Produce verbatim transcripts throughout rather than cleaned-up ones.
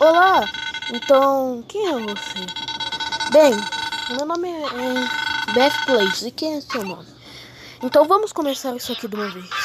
Olá, então, quem é você? Bem, meu nome é, é Beth Place, e quem é seu nome? Então vamos começar isso aqui de uma vez.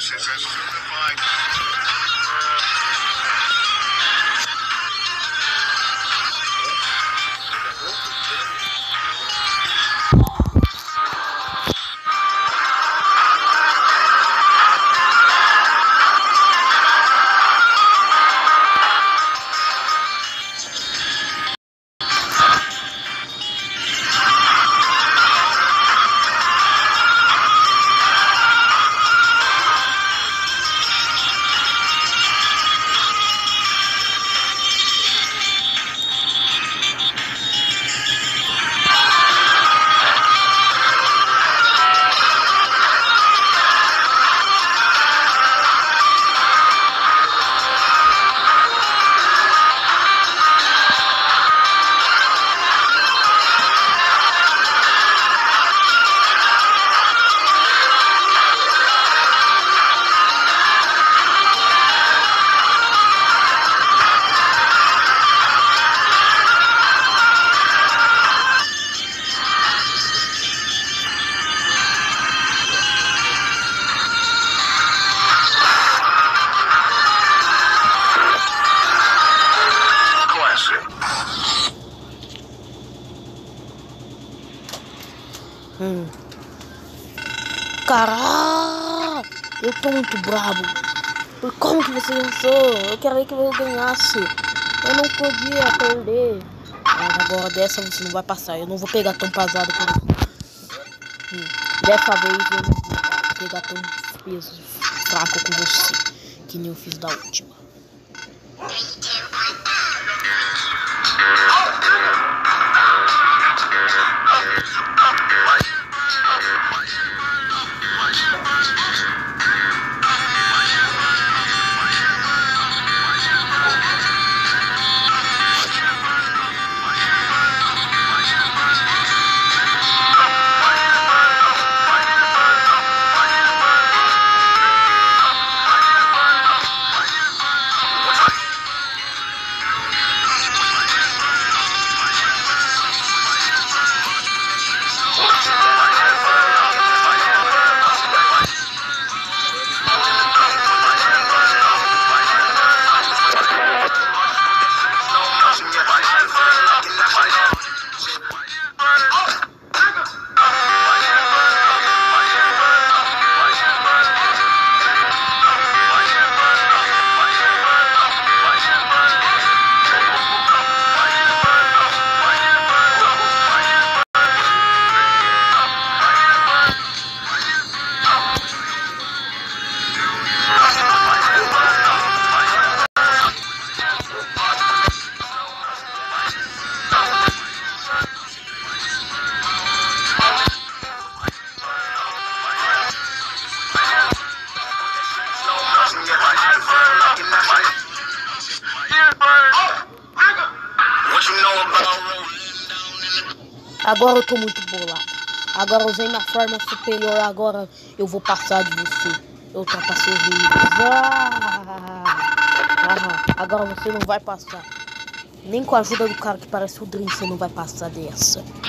Hum. Caralho, eu tô muito brabo. Como que você lançou? Eu queria que eu ganhasse. Eu não podia perder. Mas agora dessa você não vai passar. Eu não vou pegar tão pesado com você. Hum. Dessa vez eu não vou pegar tão peso fraco com você, que nem eu fiz da última. Agora eu tô muito bolado. Agora eu usei minha forma superior. Agora eu vou passar de você. Eu ultrapassei os limites. Ah, ah, agora você não vai passar. Nem com a ajuda do cara que parece o Dream você não vai passar dessa.